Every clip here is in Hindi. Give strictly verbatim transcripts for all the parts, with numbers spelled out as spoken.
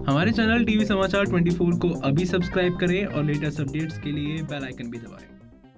हमारे चैनल टीवी समाचार चौबीस को अभी सब्सक्राइब करें और लेटेस्ट अपडेट्स के लिए बेल आइकन भी दबाएं।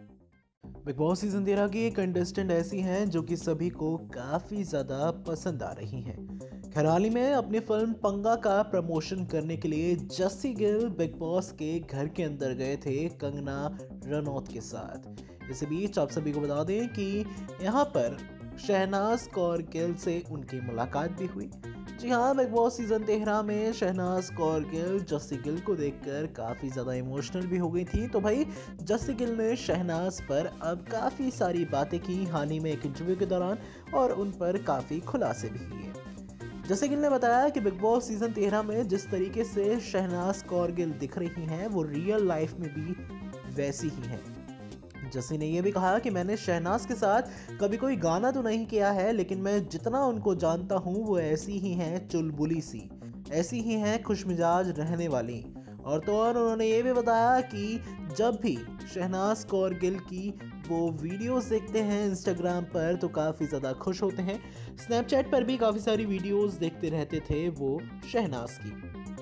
बिग बॉस सीजन तेरह की एक कंटेस्टेंट ऐसी हैं जो कि सभी को काफी ज्यादा पसंद आ रही हैं। खैर हाल ही में अपनी फिल्म पंगा का प्रमोशन करने के लिए जस्सी गिल बिग बॉस के घर के अंदर गए थे कंगना रनौत के साथ। इसी बीच आप सभी को बता दें कि यहाँ पर शहनाज कौर गिल से उनकी मुलाकात भी हुई। जी हाँ, बिग बॉस सीजन तेरह में शहनाज कौर गिल जस्सी गिल को देखकर काफी ज्यादा इमोशनल भी हो गई थी। तो भाई जस्सी गिल ने शहनाज पर अब काफी सारी बातें की हाल ही में एक इंटरव्यू के दौरान, और उन पर काफी खुलासे भी किए। जस्सी गिल ने बताया कि बिग बॉस सीजन तेरह में जिस तरीके से शहनाज कौर गिल दिख रही हैं वो रियल लाइफ में भी वैसी ही हैं। जस्सी ने यह भी कहा कि मैंने शहनाज के साथ कभी कोई गाना तो नहीं किया है, लेकिन मैं जितना उनको जानता हूँ वो ऐसी ही हैं चुलबुली सी, ऐसी ही हैं खुशमिजाज रहने वाली। और तो और उन्होंने ये भी बताया कि जब भी शहनाज कौर गिल की वो वीडियोस देखते हैं इंस्टाग्राम पर तो काफ़ी ज़्यादा खुश होते हैं। स्नैपचैट पर भी काफ़ी सारी वीडियोस देखते रहते थे वो शहनाज की।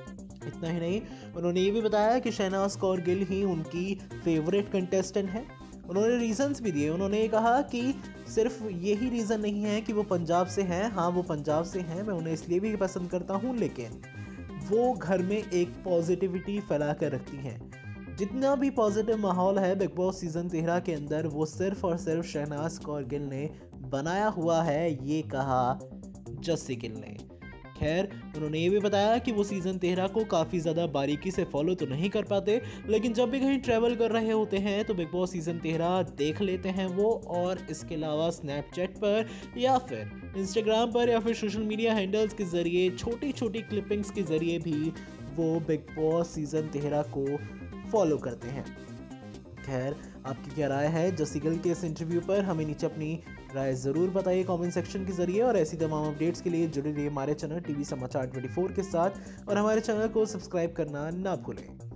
इतना ही नहीं, उन्होंने ये भी बताया कि शहनाज कौर गिल ही उनकी फेवरेट कंटेस्टेंट है। उन्होंने रीजंस भी दिए। उन्होंने ये कहा कि सिर्फ यही रीज़न नहीं है कि वो पंजाब से हैं। हाँ, वो पंजाब से हैं, मैं उन्हें इसलिए भी पसंद करता हूँ, लेकिन वो घर में एक पॉजिटिविटी फैला कर रखती हैं। जितना भी पॉजिटिव माहौल है बिग बॉस सीजन तेरह के अंदर वो सिर्फ और सिर्फ शहनाज कौर गिल ने बनाया हुआ है, ये कहा जस्सी गिल ने। खैर उन्होंने ये भी बताया कि वो सीजन तेरह को काफ़ी ज़्यादा बारीकी से फॉलो तो नहीं कर पाते, लेकिन जब भी कहीं ट्रैवल कर रहे होते हैं तो बिग बॉस सीजन तेरह देख लेते हैं वो। और इसके अलावा स्नैपचैट पर या फिर इंस्टाग्राम पर या फिर सोशल मीडिया हैंडल्स के ज़रिए छोटी छोटी क्लिपिंग्स के ज़रिए भी वो बिग बॉस सीजन तेरह को फॉलो करते हैं। खैर आपकी क्या राय है जस्सी गिल के इस इंटरव्यू पर? हमें नीचे अपनी राय ज़रूर बताइए कमेंट सेक्शन के जरिए, और ऐसी तमाम अपडेट्स के लिए जुड़े रहिए हमारे चैनल टीवी समाचार चौबीस के साथ, और हमारे चैनल को सब्सक्राइब करना ना भूलें।